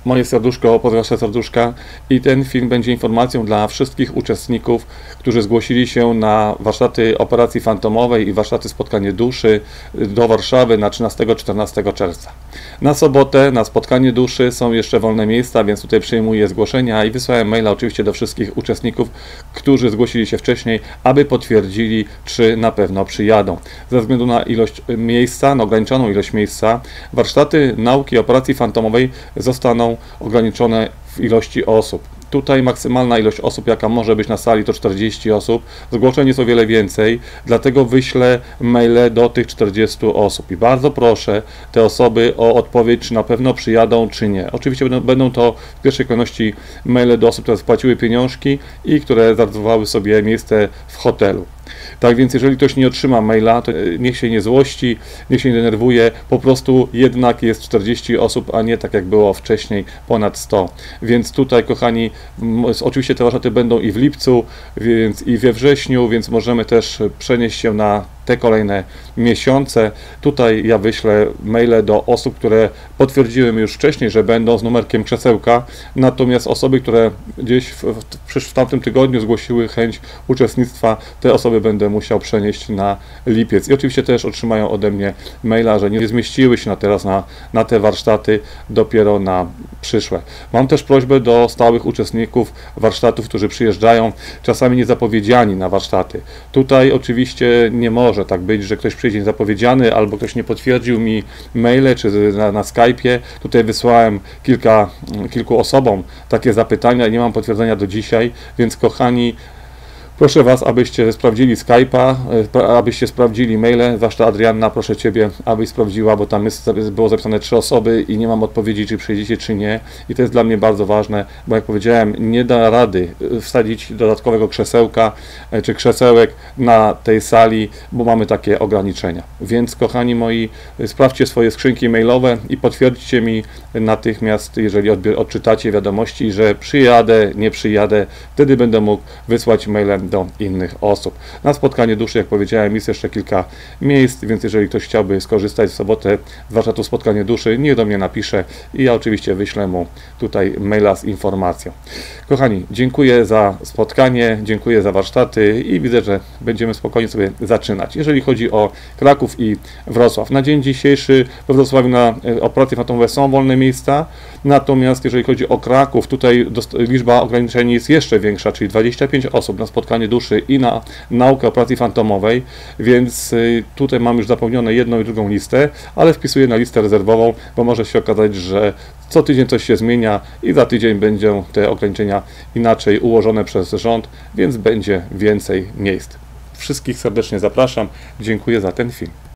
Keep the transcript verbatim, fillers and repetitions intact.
Moje serduszko pod wasze serduszka i ten film będzie informacją dla wszystkich uczestników, którzy zgłosili się na warsztaty operacji fantomowej i warsztaty spotkanie duszy do Warszawy na trzynastego do czternastego czerwca. Na sobotę na spotkanie duszy są jeszcze wolne miejsca, więc tutaj przyjmuję zgłoszenia i wysłałem maila oczywiście do wszystkich uczestników, którzy zgłosili się wcześniej, aby potwierdzili, czy na pewno przyjadą. Ze względu na ilość miejsca, na ograniczoną ilość miejsca, warsztaty nauki operacji fantomowej zostaną ograniczone w ilości osób. Tutaj maksymalna ilość osób, jaka może być na sali, to czterdzieści osób. Zgłoszeń jest o wiele więcej, dlatego wyślę maile do tych czterdziestu osób. I bardzo proszę te osoby o odpowiedź, czy na pewno przyjadą, czy nie. Oczywiście będą, będą to w pierwszej kolejności maile do osób, które zapłaciły pieniążki i które zarezerwowały sobie miejsce w hotelu. Tak więc jeżeli ktoś nie otrzyma maila, to niech się nie złości, niech się nie denerwuje, po prostu jednak jest czterdzieści osób, a nie tak jak było wcześniej ponad sto. Więc tutaj, kochani, oczywiście te warsztaty będą i w lipcu, więc i we wrześniu, więc możemy też przenieść się na te kolejne miesiące. Tutaj ja wyślę maile do osób, które potwierdziły mi już wcześniej, że będą z numerkiem krzesełka, natomiast osoby, które gdzieś w, w, w tamtym tygodniu zgłosiły chęć uczestnictwa, te osoby będę musiał przenieść na lipiec. I oczywiście też otrzymają ode mnie maila, że nie zmieściły się na teraz na, na te warsztaty, dopiero na przyszłe. Mam też prośbę do stałych uczestników warsztatów, którzy przyjeżdżają, czasami niezapowiedziani na warsztaty. Tutaj oczywiście nie może tak być, że ktoś przyjdzie niezapowiedziany, albo ktoś nie potwierdził mi maile, czy na, na Skype'ie. Tutaj wysłałem kilka, kilku osobom takie zapytania i nie mam potwierdzenia do dzisiaj, więc kochani, proszę Was, abyście sprawdzili Skype'a, abyście sprawdzili maile, zwłaszcza Adrianna, proszę Ciebie, abyś sprawdziła, bo tam jest, było zapisane trzy osoby i nie mam odpowiedzi, czy przyjdziecie, czy nie. I to jest dla mnie bardzo ważne, bo jak powiedziałem, nie da rady wsadzić dodatkowego krzesełka, czy krzesełek na tej sali, bo mamy takie ograniczenia. Więc kochani moi, sprawdźcie swoje skrzynki mailowe i potwierdźcie mi natychmiast, jeżeli odczytacie wiadomości, że przyjadę, nie przyjadę, wtedy będę mógł wysłać mailem do innych osób. Na spotkanie duszy, jak powiedziałem, jest jeszcze kilka miejsc, więc jeżeli ktoś chciałby skorzystać w sobotę z warsztatu spotkanie duszy, niech do mnie napisze i ja oczywiście wyślę mu tutaj maila z informacją. Kochani, dziękuję za spotkanie, dziękuję za warsztaty i widzę, że będziemy spokojnie sobie zaczynać. Jeżeli chodzi o Kraków i Wrocław, na dzień dzisiejszy we Wrocławiu na operacje fantomowe są wolne miejsca, natomiast jeżeli chodzi o Kraków, tutaj liczba ograniczeń jest jeszcze większa, czyli dwadzieścia pięć osób na spotkanie duszy i na naukę operacji fantomowej, więc tutaj mam już zapełnione jedną i drugą listę, ale wpisuję na listę rezerwową, bo może się okazać, że co tydzień coś się zmienia i za tydzień będą te ograniczenia inaczej ułożone przez rząd, więc będzie więcej miejsc. Wszystkich serdecznie zapraszam. Dziękuję za ten film.